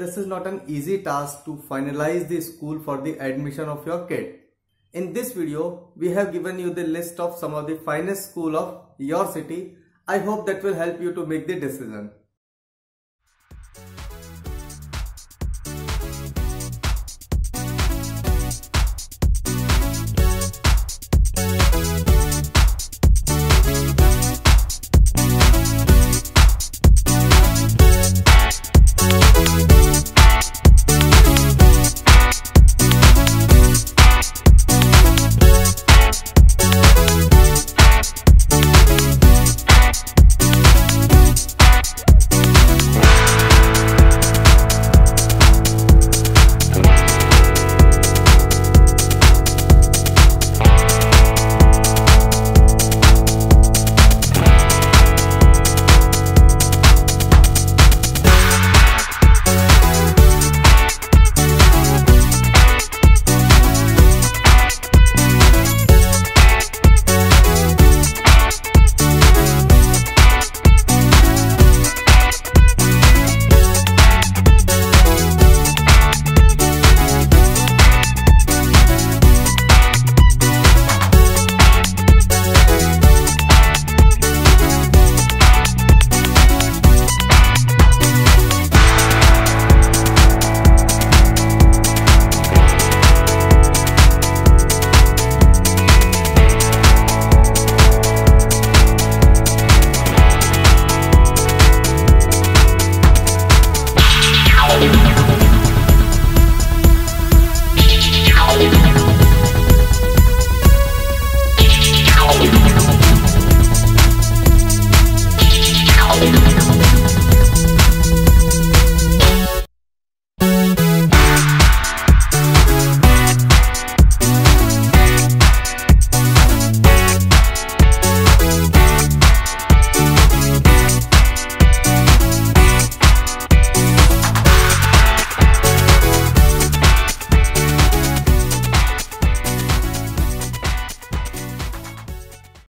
this is not an easy task to finalize the school for the admission of your kid. In this video, we have given you the list of some of the finest schools of your city. I hope that will help you to make the decision.